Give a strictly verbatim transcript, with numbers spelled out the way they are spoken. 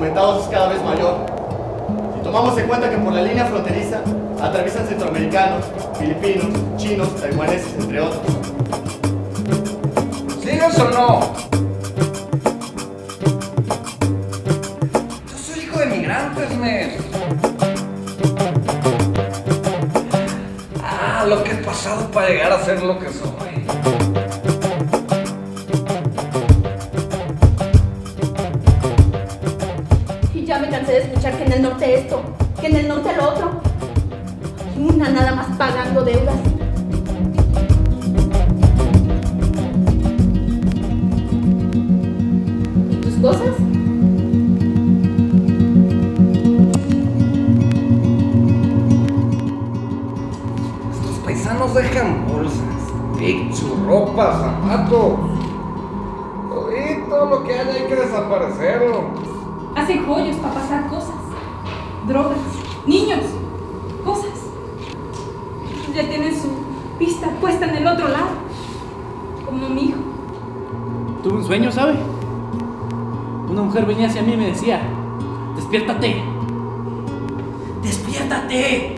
indocumentados es cada vez mayor. Si tomamos en cuenta que por la línea fronteriza atraviesan centroamericanos, filipinos, chinos, taiwaneses, entre otros. ¿Sigues o no? Yo soy hijo de migrantes, men. Ah, lo que he pasado para llegar a ser lo que soy. Y ya me cansé de escuchar que en el norte esto, que en el norte lo otro. Y una nada más pagando deudas. ¿Y tus cosas? Estos paisanos dejan bolsas, picchu, ropa, zapatos. Todo lo que haya hay que desaparecerlo. Hacen joyos para pasar cosas, drogas, niños, cosas. Ya tienen su pista puesta en el otro lado, como mi hijo. Tuve un sueño, ¿sabe? Una mujer venía hacia mí y me decía: despiértate, despiértate.